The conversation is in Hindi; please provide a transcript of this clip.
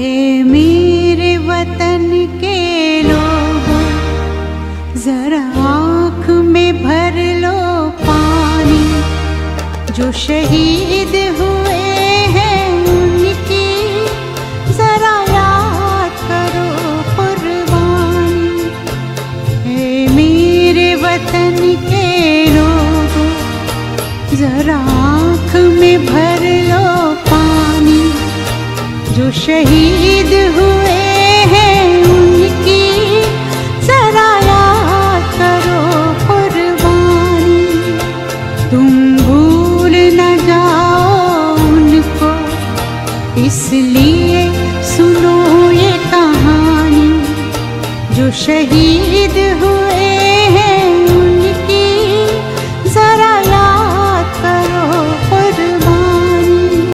है मेरे वतन के लोगों, जरा आँख में भर लो पानी। जो शहीद हुए हैं उनकी जरा याद करो कुर्बानी। है मेरे वतन के लोगों, जरा आँख में भर लो पानी। जो शहीद हुए हैं उनकी जरा याद करो कुर्बानी। तुम भूल न जाओ उनको, इसलिए सुनो ये कहानी। जो शहीद हुए